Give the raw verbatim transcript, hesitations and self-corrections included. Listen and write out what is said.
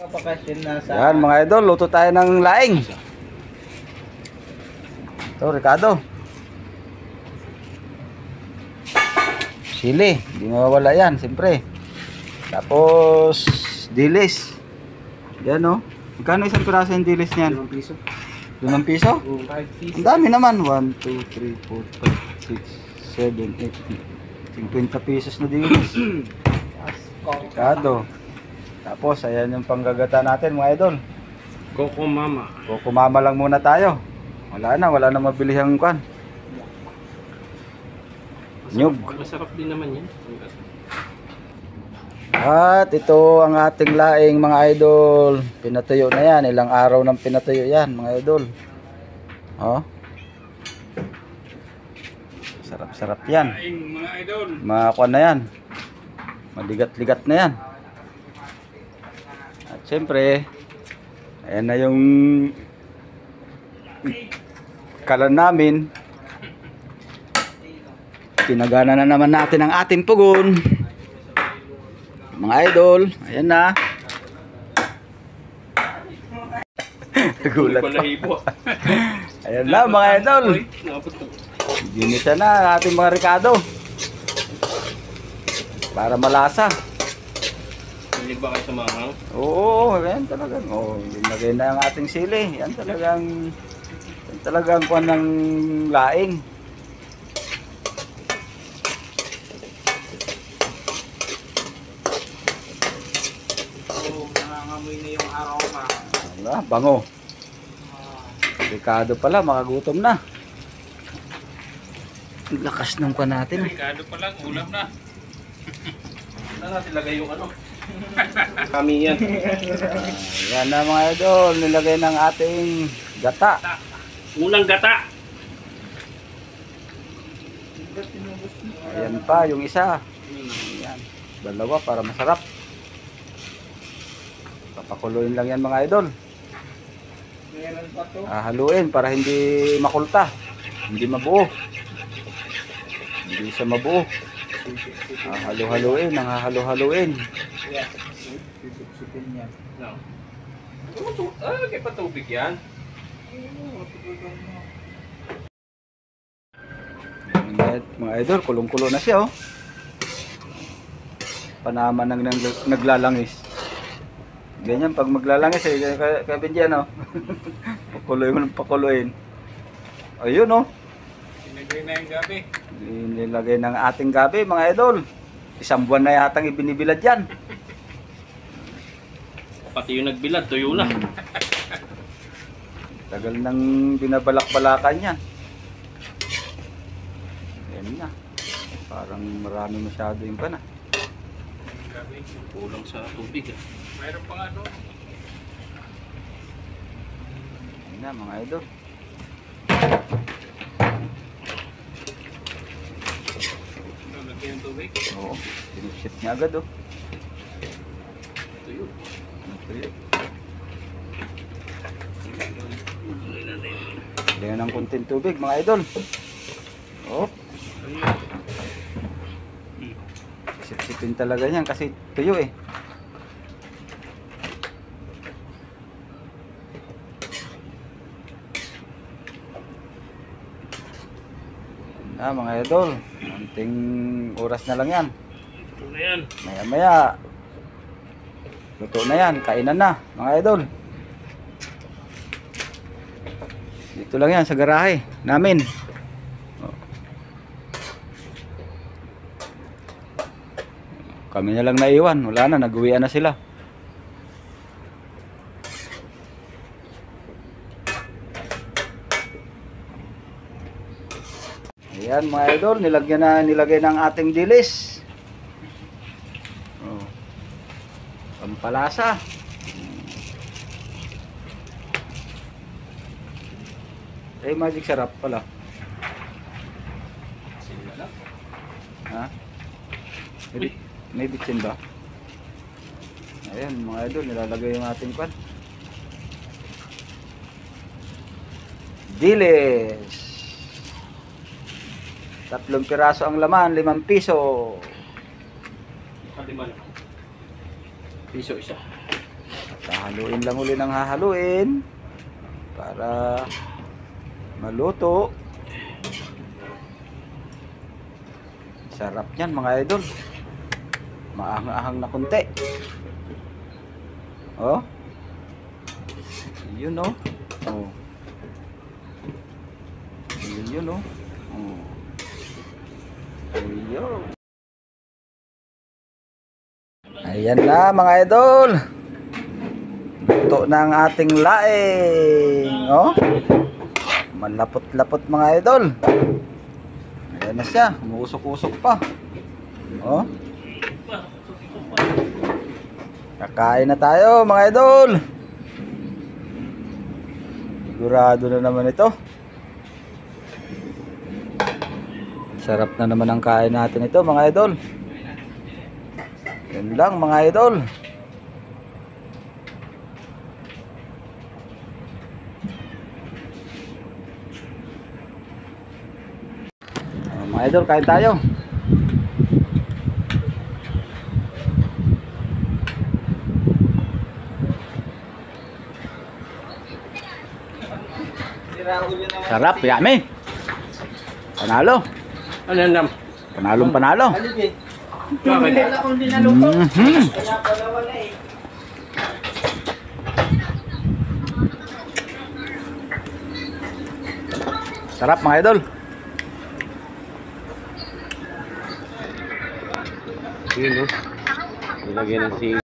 Yan mga idol, luto tayo ng laing. Ito, Ricardo. Sili, hindi mawawala yan, siyempre. Tapos, dilis. Yan o. Magkano isang piraso yung dilis niyan? limang piso. limang piso? Ang dami naman. one, two, three, four, five, six, seven, eight, fifty pesos na dilis. Ricardo. Tapos, ayan yung panggagata natin mga idol. Coco Mama. Coco Mama lang muna tayo. Wala na, wala na mabilihang kwan. Nyug. Masarap din naman yan. At ito ang ating laing mga idol. Pinatuyo na yan. Ilang araw nang pinatuyo yan mga idol. Oh. Sarap-sarap yan. Laing mga idol. Mga kwan na yan. Maligat-ligat na yan. At syempre, ayan na yung kalan namin. Pinagana na naman natin ang ating pugon. Mga idol, ayan na. Gulat pa. Ayan na mga idol. Ginisa na ating mga Ricardo. Para malasa. Hindi ba kayo sa mahang? Oo, yan talagang. Oh, linagay na ang ating sili. Yan talagang yan talagang kuwan ng laing. Nangangamoy na yung aroma. Wala, bango. Ricardo pala, makagutom na. Ang lakas ng kuwan natin. Ricardo pa lang, ulam na. Saan natin lagay yung ano? Kami yan. Yan na mga idol, nilagay ng ating gata. Unang gata. Ayan pa, yung isa. Ayan, dalawa para masarap. Papakuloyin lang yan mga idol. Haluin para hindi makulta. Hindi mabuo. Hindi siya mabuo. Halo-haluin, ang halo-haluin. No. Ah, lagay pa tubig yan. Mga idol, kulong-kulo na siya oh. Panama nang nag naglalangis. Ganyan pag maglalangis eh, kabin dyan oh. Pakuloy mo ng pakuloyin. Ayun oh. Nilagay na yung gabi. Nilagay ng ating gabi mga idol. Isang buwan na yatang ibinibilad yan. Pati yung nagbilad, tuyo na. Hmm. Tagal nang binabalak-balakan yan. Ayan na. Parang marami masyado yung pana. Gabi, kulang sa tubig ah. Mayroon pa nga doon. Ayan na mga idol. Lagyan ng tubig. Oo, pinipsit niya agad oh. Tuyo. Tuyo. Lagyan ng kunting tubig mga idol. Oh. Sip-sipin talaga yan kasi tuyo eh. Ah, mga idol, konting oras na lang yan. Ito na yan. Maya maya luto na yan, kainan na mga idol. Dito lang yan sa garahe namin. Kami na lang naiwan, wala na, nag-uwian na sila. Ayan mga idol, nilagyan na nilagay ng ating dilis. Oh. Pampalasa. Eh, magic sarap pala. Ha? May, may bitsin ba? Ayan mga idol, nilalagay yung ating pan. Dilis. Tatlong piraso ang laman, limang piso. Lima piso isa. Hahaluin lang uli ng hahaluin para maluto. Sarap yan mga idol. Maahang-ahang na konti. Oh. Yun oh. Oh. Yun oh. Oh. Ayun. Ayan na mga idol. Luto na ang ating laing. Oh. Malapot-lapot mga idol. Ayan na siya. Umusok-usok pa. Oh. Kakain na tayo mga idol. Sigurado na naman ito. Sarap na naman ang kain natin ito mga idol. Yan lang mga idol. Uh, mga idol, kain tayo. Sarap, yummy. Panalo. Ano yan, Dam? Panalong panalo. Bakit? Mhm. Sarap mga idol. Yun, no? Nilagyan ng sing